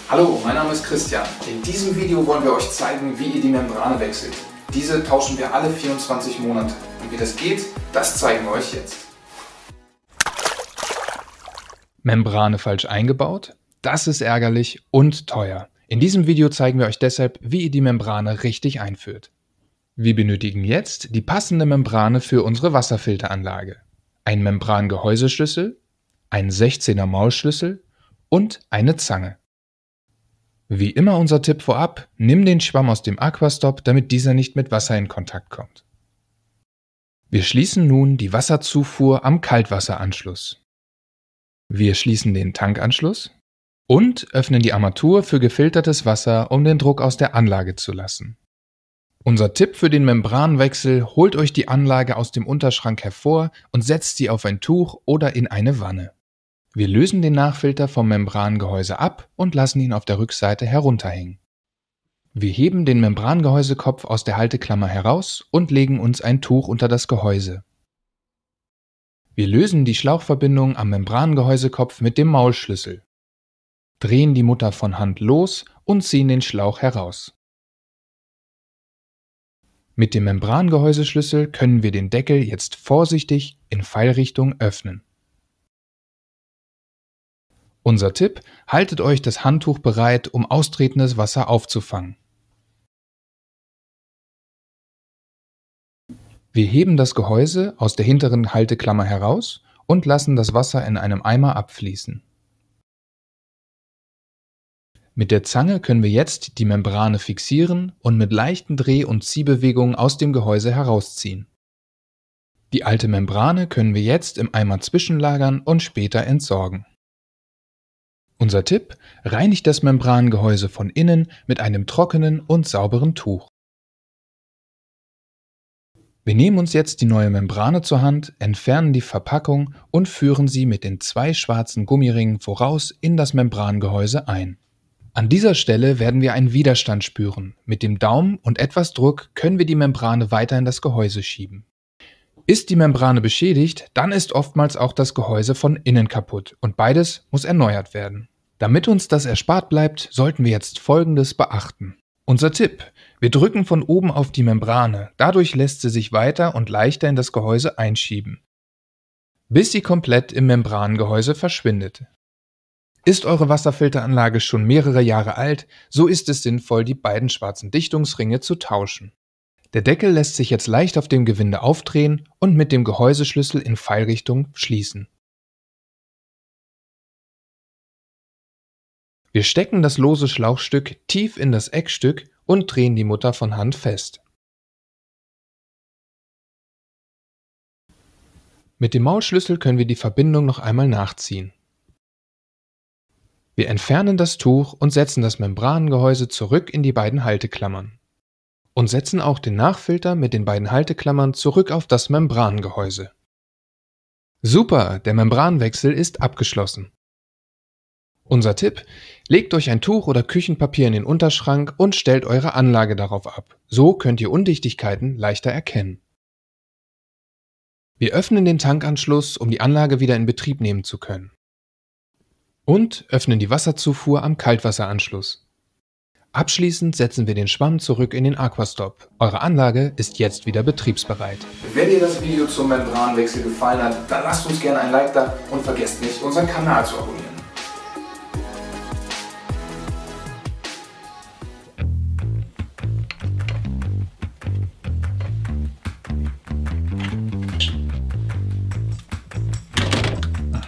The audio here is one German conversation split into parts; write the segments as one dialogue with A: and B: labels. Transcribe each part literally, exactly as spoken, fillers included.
A: Hallo, mein Name ist Christian. In diesem Video wollen wir euch zeigen, wie ihr die Membrane wechselt. Diese tauschen wir alle vierundzwanzig Monate. Und wie das geht, das zeigen wir euch jetzt.
B: Membrane falsch eingebaut? Das ist ärgerlich und teuer. In diesem Video zeigen wir euch deshalb, wie ihr die Membrane richtig einführt. Wir benötigen jetzt die passende Membrane für unsere Wasserfilteranlage. Einen Membrangehäuseschlüssel, einen sechzehner Maulschlüssel und eine Zange. Wie immer unser Tipp vorab, nimm den Schwamm aus dem Aquastop, damit dieser nicht mit Wasser in Kontakt kommt. Wir schließen nun die Wasserzufuhr am Kaltwasseranschluss. Wir schließen den Tankanschluss und öffnen die Armatur für gefiltertes Wasser, um den Druck aus der Anlage zu lassen. Unser Tipp für den Membranenwechsel: holt euch die Anlage aus dem Unterschrank hervor und setzt sie auf ein Tuch oder in eine Wanne. Wir lösen den Nachfilter vom Membrangehäuse ab und lassen ihn auf der Rückseite herunterhängen. Wir heben den Membrangehäusekopf aus der Halteklammer heraus und legen uns ein Tuch unter das Gehäuse. Wir lösen die Schlauchverbindung am Membrangehäusekopf mit dem Maulschlüssel, drehen die Mutter von Hand los und ziehen den Schlauch heraus. Mit dem Membrangehäuseschlüssel können wir den Deckel jetzt vorsichtig in Pfeilrichtung öffnen. Unser Tipp: haltet euch das Handtuch bereit, um austretendes Wasser aufzufangen. Wir heben das Gehäuse aus der hinteren Halteklammer heraus und lassen das Wasser in einem Eimer abfließen. Mit der Zange können wir jetzt die Membrane fixieren und mit leichten Dreh- und Ziehbewegungen aus dem Gehäuse herausziehen. Die alte Membrane können wir jetzt im Eimer zwischenlagern und später entsorgen. Unser Tipp: reinigt das Membrangehäuse von innen mit einem trockenen und sauberen Tuch. Wir nehmen uns jetzt die neue Membrane zur Hand, entfernen die Verpackung und führen sie mit den zwei schwarzen Gummiringen voraus in das Membrangehäuse ein. An dieser Stelle werden wir einen Widerstand spüren. Mit dem Daumen und etwas Druck können wir die Membrane weiter in das Gehäuse schieben. Ist die Membrane beschädigt, dann ist oftmals auch das Gehäuse von innen kaputt und beides muss erneuert werden. Damit uns das erspart bleibt, sollten wir jetzt Folgendes beachten. Unser Tipp: wir drücken von oben auf die Membrane, dadurch lässt sie sich weiter und leichter in das Gehäuse einschieben, bis sie komplett im Membrangehäuse verschwindet. Ist eure Wasserfilteranlage schon mehrere Jahre alt, so ist es sinnvoll, die beiden schwarzen Dichtungsringe zu tauschen. Der Deckel lässt sich jetzt leicht auf dem Gewinde aufdrehen und mit dem Gehäuseschlüssel in Pfeilrichtung schließen. Wir stecken das lose Schlauchstück tief in das Eckstück und drehen die Mutter von Hand fest. Mit dem Maulschlüssel können wir die Verbindung noch einmal nachziehen. Wir entfernen das Tuch und setzen das Membranengehäuse zurück in die beiden Halteklammern. Und setzen auch den Nachfilter mit den beiden Halteklammern zurück auf das Membranengehäuse. Super, der Membranenwechsel ist abgeschlossen. Unser Tipp: legt euch ein Tuch oder Küchenpapier in den Unterschrank und stellt eure Anlage darauf ab. So könnt ihr Undichtigkeiten leichter erkennen. Wir öffnen den Tankanschluss, um die Anlage wieder in Betrieb nehmen zu können. Und öffnen die Wasserzufuhr am Kaltwasseranschluss. Abschließend setzen wir den Schwamm zurück in den Aquastop. Eure Anlage ist jetzt wieder betriebsbereit.
A: Wenn dir das Video zum Membranenwechsel gefallen hat, dann lasst uns gerne ein Like da und vergesst nicht, unseren Kanal zu abonnieren.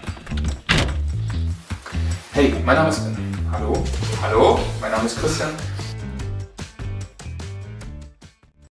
A: Hey, mein Name ist... Hallo? Hallo? Mein Name ist Christian.